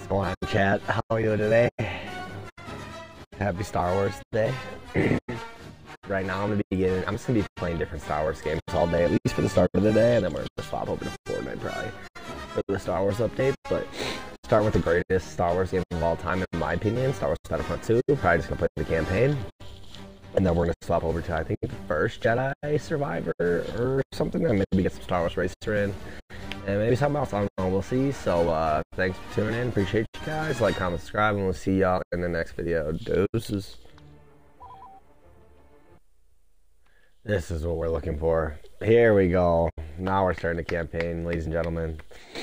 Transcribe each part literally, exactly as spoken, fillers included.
What's going on, chat? How are you today? Happy Star Wars Day. Right now, I'm gonna be getting. I'm just gonna be playing different Star Wars games all day, at least for the start of the day, and then we're gonna swap over to Fortnite probably for the Star Wars update. But start with the greatest Star Wars game of all time, in my opinion, Star Wars Battlefront two. Probably just gonna play the campaign, and then we're gonna swap over to I think the first Jedi Survivor or something, and maybe get some Star Wars Racer in. And maybe something else, I don't know, we'll see. So, uh, thanks for tuning in, appreciate you guys, like, comment, subscribe, and we'll see y'all in the next video. Deuces. This is what we're looking for. Here we go. Now we're starting the campaign, ladies and gentlemen.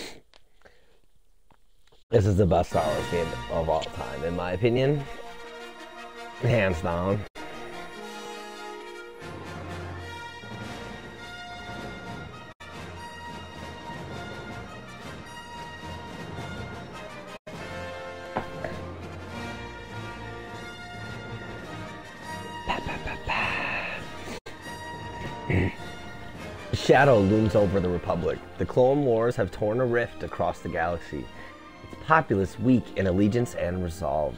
This is the best Star Wars game of all time, in my opinion. Hands down. Shadow looms over the Republic. The Clone Wars have torn a rift across the galaxy. Its populace weak in allegiance and resolve.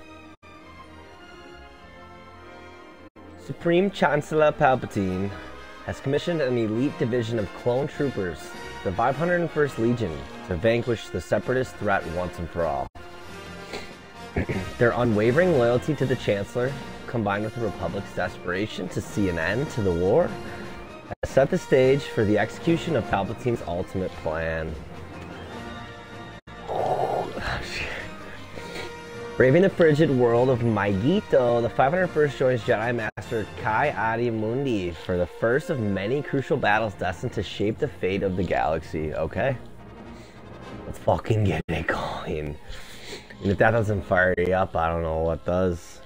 Supreme Chancellor Palpatine has commissioned an elite division of clone troopers, the five hundred first Legion, to vanquish the Separatist threat once and for all. Their unwavering loyalty to the Chancellor, combined with the Republic's desperation to see an end to the war, has set the stage for the execution of Palpatine's ultimate plan. Oh, braving the frigid world of Mygeeto, the five hundred first joins Jedi Master Ki-Adi-Mundi for the first of many crucial battles destined to shape the fate of the galaxy. Okay? Let's fucking get it going. And if that doesn't fire you up, I don't know what does.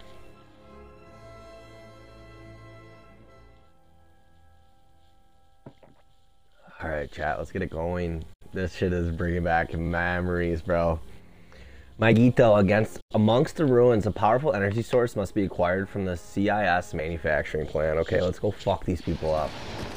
Alright, chat, let's get it going. This shit is bringing back memories, bro. Mygeeto, against amongst the ruins, a powerful energy source must be acquired from the C I S manufacturing plant. Okay, let's go fuck these people up.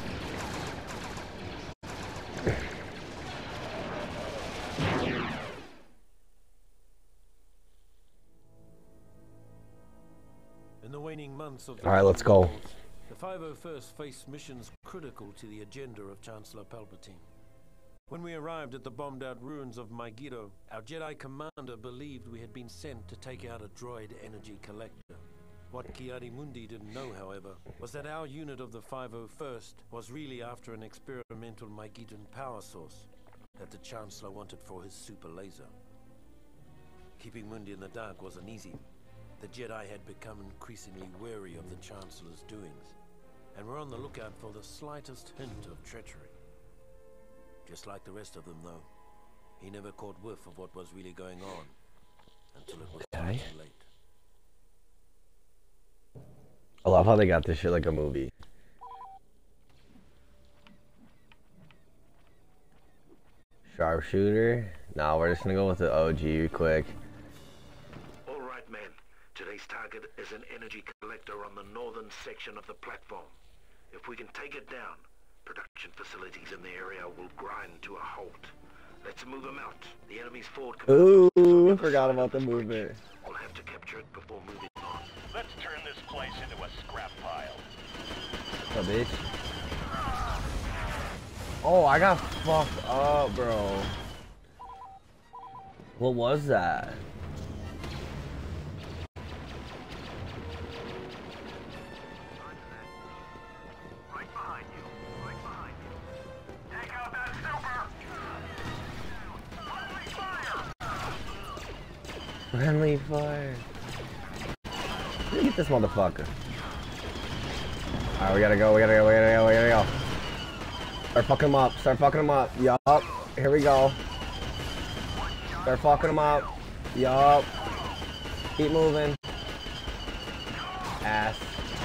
In the waning months of Alright, let's go. The five oh first faced missions critical to the agenda of Chancellor Palpatine. When we arrived at the bombed-out ruins of Mygeeto, our Jedi commander believed we had been sent to take out a droid energy collector. What Ki-Adi-Mundi didn't know, however, was that our unit of the five oh first was really after an experimental Mygeetan power source that the Chancellor wanted for his super laser. Keeping Mundi in the dark wasn't easy. The Jedi had become increasingly wary of the Chancellor's doings, and were on the lookout for the slightest hint of treachery. Just like the rest of them, though, he never caught whiff of what was really going on until it was okay. too late. I love how they got this shit like a movie. Sharpshooter? Nah, we're just gonna go with the O G quick. Alright, men. Today's target is an energy collector on the northern section of the platform. If we can take it down, production facilities in the area will grind to a halt. Let's move them out. The enemy's forward command. Ooh, forgot about the movement. We'll have to capture it before moving on. Let's turn this place into a scrap pile. What's up, bitch? Oh, I got fucked up, bro. What was that? Friendly fire. Let me get this motherfucker. Alright, we gotta go, we gotta go, we gotta go, we gotta go. Start fucking him up, start fucking him up. Yup. Here we go. Start fucking him up. Yup. Keep moving. Ass.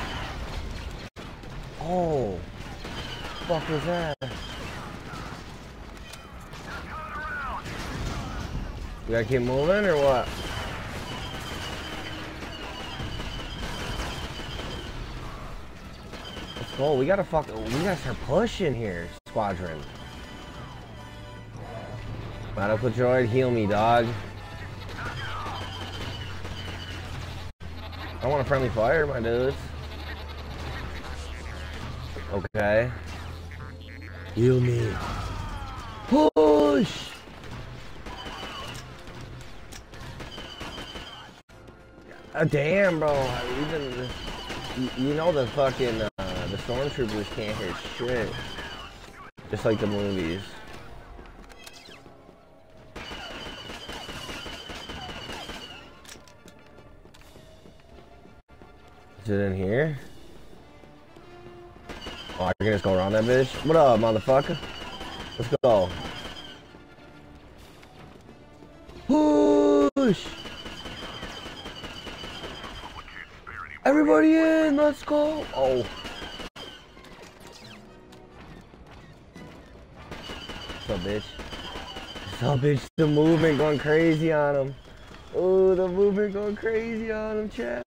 Oh. Fuck was that? We gotta keep moving or what? Oh, we gotta fuck. We gotta start pushing here, squadron. Medical droid, heal me, dog. I want a friendly fire, my dudes. Okay. Heal me. Push! Uh, damn, bro. Even you, you know the fucking uh, the stormtroopers can't hit shit. Just like the movies. Is it in here? Oh, I can just go around that bitch. What up, motherfucker? Let's go. Push! Everybody in, let's go. Oh. What's up, bitch? What's up, bitch? The movement going crazy on him. Oh, the movement going crazy on him, chat.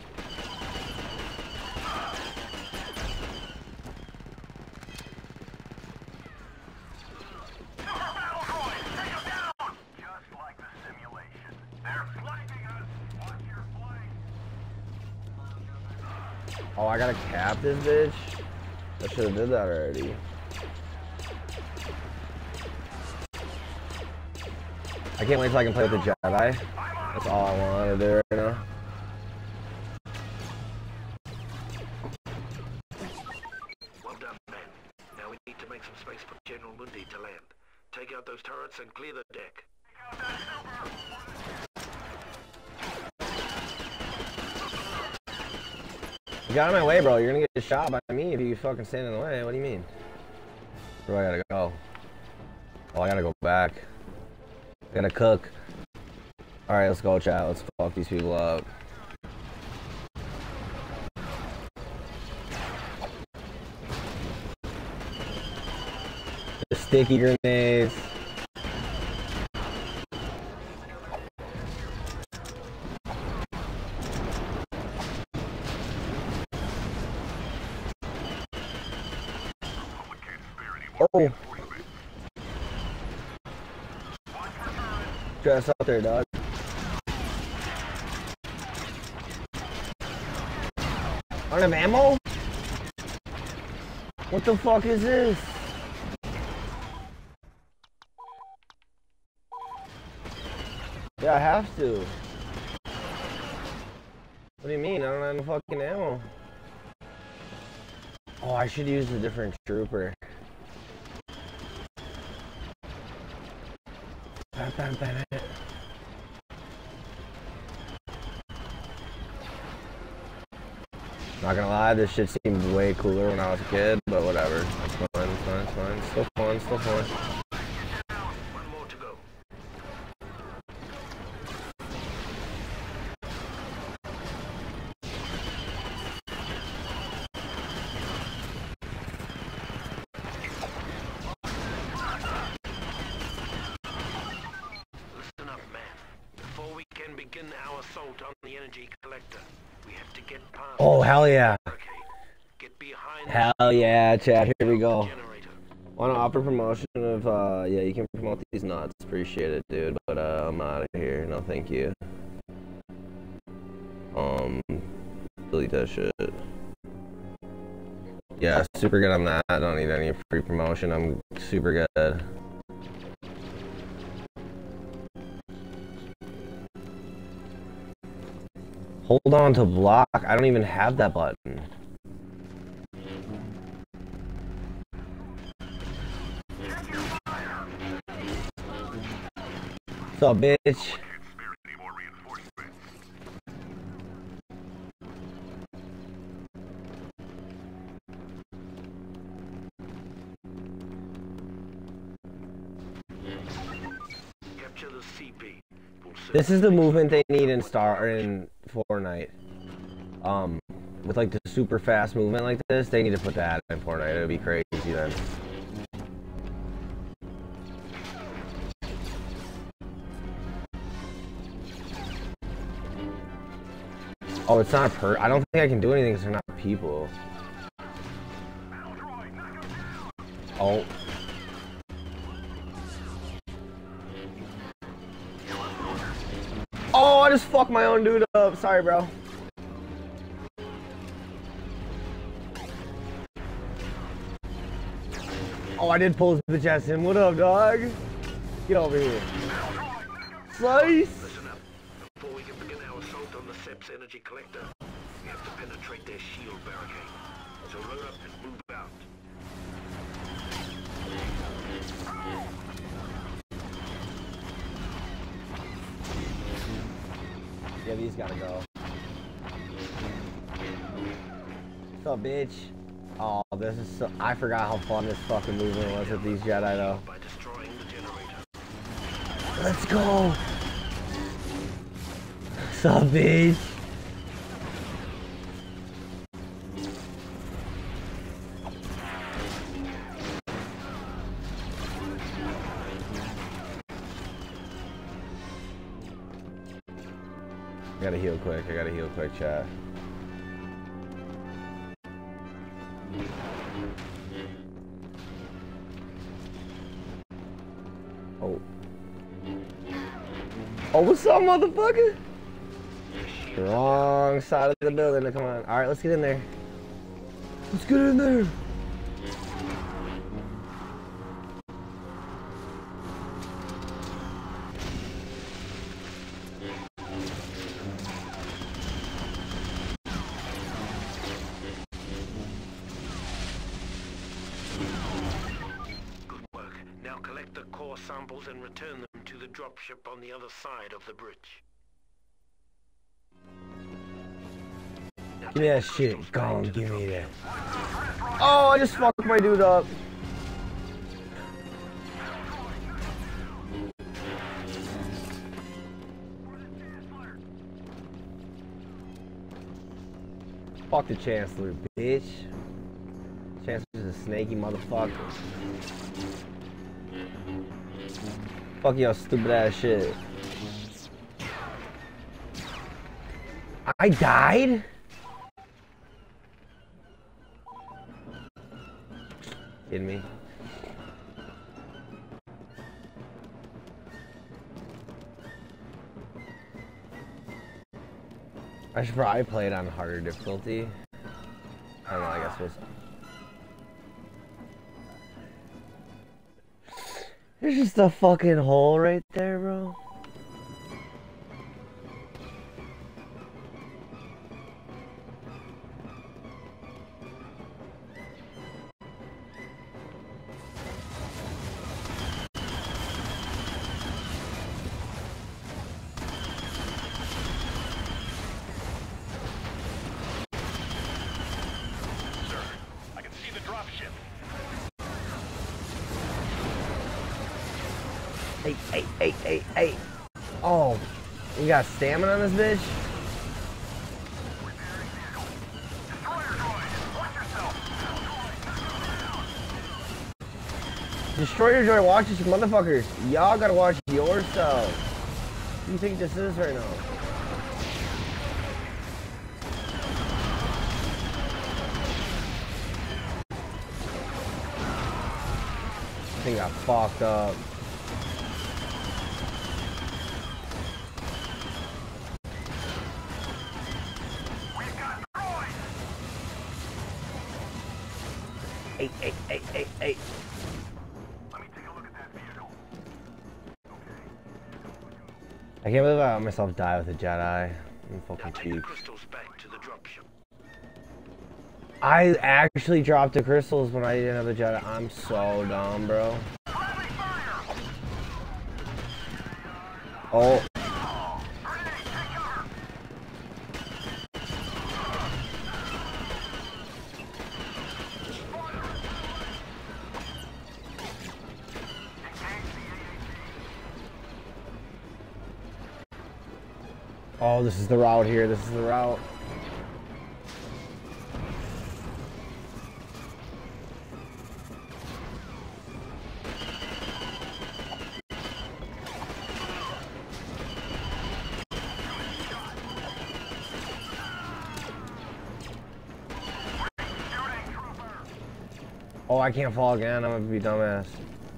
Oh, I gotta cap this bitch? I should've did that already. I can't wait till I can play with the Jedi. That's all I want to do right now. Well done, man. Now we need to make some space for General Mundi to land. Take out those turrets and clear the deck. Get out of my way, bro. You're gonna get shot by me if you fucking stand in the way. What do you mean? Where do I gotta go? Oh, I gotta go back. I gotta cook. Alright, let's go, chat. Let's fuck these people up. The sticky grenades. Oh! Dress out there, dog. I don't have ammo? What the fuck is this? Yeah, I have to. What do you mean? I don't have no fucking ammo. Oh, I should use a different trooper. Bam, bam, bam. Not gonna lie, this shit seemed way cooler when I was a kid, but whatever. It's fine, it's fine, it's fine. Still fun, still fun. One more to go. Listen up, man. Before we can begin our assault on the energy collector, we have to get past. Oh, hell yeah. Get behind. Hell yeah, chat. Here we go. Want to offer promotion of, uh, yeah, you can promote these nuts. Appreciate it, dude. But, uh, I'm out of here. No, thank you. Um, delete that shit. Yeah, super good on that. I don't need any free promotion. I'm super good. Hold on to block. I don't even have that button. What's up, bitch? Capture the C P. This is the movement they need in Star or in Fortnite. Um, with like the super fast movement like this, they need to put that in Fortnite. It would be crazy then. Oh, it's not per- I don't think I can do anything because they're not people. Oh. Oh, I just fucked my own dude up. Sorry, bro. Oh, I did pull his bitch ass in. What up, dog? Get over here. Slice! Listen up. Before we can begin our assault on the S E P's energy collector, we have to penetrate their shield barricade. So load up and move out. Yeah, these gotta go. What's up, bitch? Oh, this is so... I forgot how fun this fucking movement was with these Jedi, though. By destroying the generator. Let's go! What's up, bitch? I gotta heal quick, I gotta heal quick, chat. Oh. Oh, what's up, motherfucker? Wrong side of the building, come on. Alright, let's get in there. Let's get in there. Samples and return them to the dropship on the other side of the bridge. Now give me that shit. Go on, give me that. Oh, I just fucked my dude up. Fuck the Chancellor, bitch. Chancellor's a snaky motherfucker. Fuck y'all stupid ass shit. I died? Kidding me? I should probably play it on harder difficulty. I don't know, I guess we'll... There's just a fucking hole right there, bro. Sir, I can see the dropship. Hey, hey, hey, hey, hey. Oh, you got stamina on this bitch? Destroyer joy, watch this, you motherfuckers. Y'all gotta watch yourself. What do you think this is right now? I think I got fucked up. Hey, hey, hey, hey, hey. Let me take a look at that vehicle. I can't believe I let myself die with a Jedi. I'm fucking Now take the cheap. crystals back to the dropship. I actually dropped the crystals when I didn't have a Jedi. I'm so dumb, bro. Oh. Oh, this is the route here. This is the route. Oh, I can't fall again. I'm gonna be dumbass.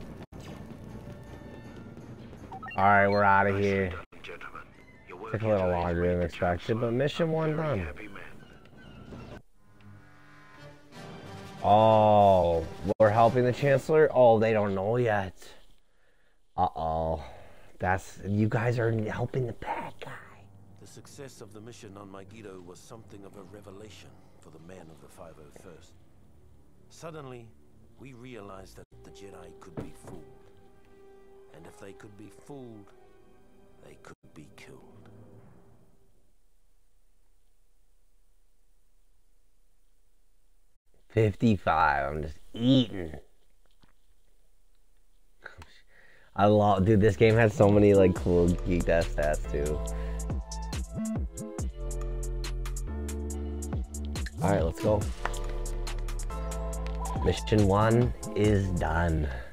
Alright, we're out of here. Took a little longer than expected, but mission one done. Oh, we're helping the Chancellor? Oh, they don't know yet. Uh-oh. That's... You guys are helping the bad guy. The success of the mission on Mygeeto was something of a revelation for the men of the five oh first. Suddenly, we realized that the Jedi could be fooled. And if they could be fooled, they could be killed. fifty-five. I'm just eating. I love... Dude, this game has so many, like, cool geeked-ass stats, too. Alright, let's go. Mission one is done.